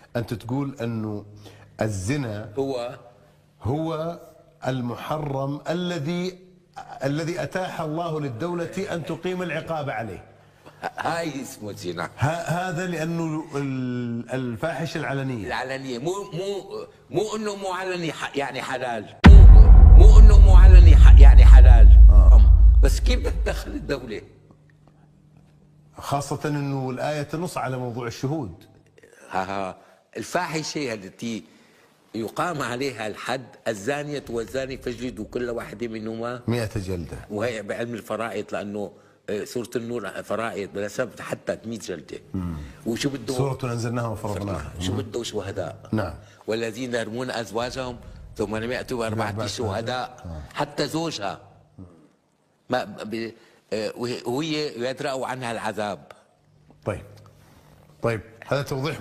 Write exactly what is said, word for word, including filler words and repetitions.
أنت تقول أنه الزنا هو هو المحرم الذي الذي أتاح الله للدولة أن تقيم العقاب عليه. هاي اسمه زنا. هذا لأنه الفاحشة العلنية العلنية، مو مو مو انه مو علني يعني حلال، مو مو انه مو علني يعني حلال. آه. بس كيف بتدخل الدولة؟ خاصة انه الآية تنص على موضوع الشهود. ها ها الفاحشة التي يقام عليها الحد، الزانية والزاني فاجلدوا كل واحدة منهما مئة جلدة. وهي بعلم الفرائض، لأنه سورة النور فرائض بلا سبب حتى مئة جلدة. وشو بده؟ سورة أنزلناها وفرضناها. شو بده؟ شهداء. نعم. والذين يرمون أزواجهم ثم لم يأتوا بأربعة شهداء حتى زوجها ما وهي يدرأ عنها العذاب. طيب طيب هذا توضيح